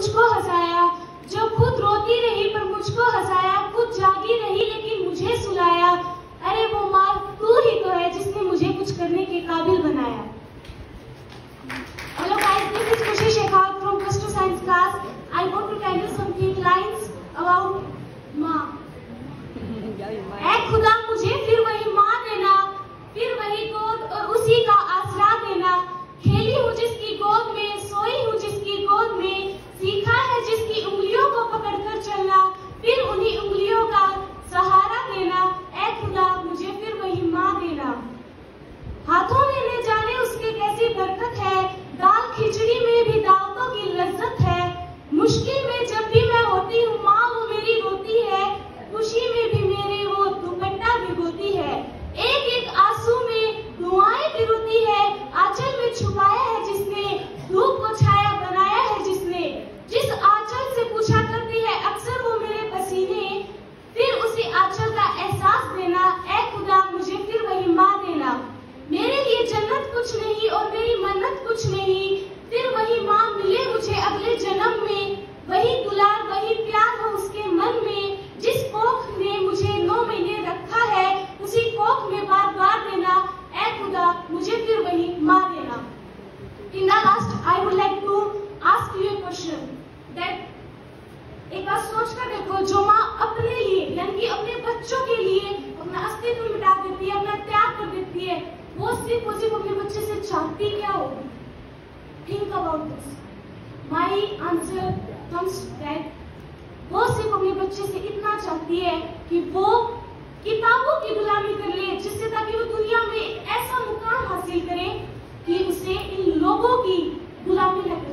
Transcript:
मुझको हंसाया, जो खुद रोती रही पर मुझको हंसाया, खुद जागी रही लेकिन मुझे सुलाया। अरे वो माँ तू ही तो है जिसने मुझे कुछ करने के काबिल बनाया। Hello guys, this is Shiksha Shekhawat from Plus 2 Science class. I want to tell you some few lines about माँ। ऐ खुदा मुझे फिर वही माँ देना, फिर वही गोद और उसी का आसरा देना। खेली हूँ जिसकी गोद में, सोई हूँ जिसकी गोद में, सीखा है जिसकी उंगलियों को पकड़कर चलना, फिर उन्हीं उंगलियों का सहारा देना। ऐ खुदा मुझे फिर वही माँ देना। हाथों में ले जाने उसके कैसी बरकत है, दाल खिचड़ी में भी दावतों की लज्जत है। मुश्किल में जब भी मैं होती हूँ माँ वो मेरी रोती है, खुशी में भी मेरे वो दुपट्टा भिगोती है। एक एक आंसू में दुआएं गिरती है, आंचल में छुपाया है जिसने, धूप को छाया बनाया है जिसने। जिस आंचल से पूछा करती है अक्सर वो मेरे पसीने, फिर उसी आंचल का एहसास देना। ऐ खुदा मुझे फिर वही माँ देना। मेरे लिए जन्नत कुछ नहीं और मेरी मन्नत कुछ नहीं, फिर वही माँ मिले मुझे अगले जन्म में। वही दुलार वही प्यार हो उसके मन में, जिस कोख ने मुझे 9 महीने रखा है उसी कोख में बार बार देना। ऐ खुदा मुझे फिर वही माँ देना। In the last, I would like to ask you a question that एक बार सोच कर देखो, जो माँ अपने लिए यानी कि अपने बच्चों के लिए अपना अस्तित्व मिटा देती है, अपना त्याग कर देती है, वो सिर्फ अपने बच्चे से चाहती क्या होगी? Think about this. My answer comes that वो सिर्फ अपने बच्चे से इतना चाहती है कि वो किताबों की गुलामी कर ले, जिससे ताकि वो दुनिया में ऐसा मुकाम हासिल करे कि उसे इन लोगों की गुलामी न करे।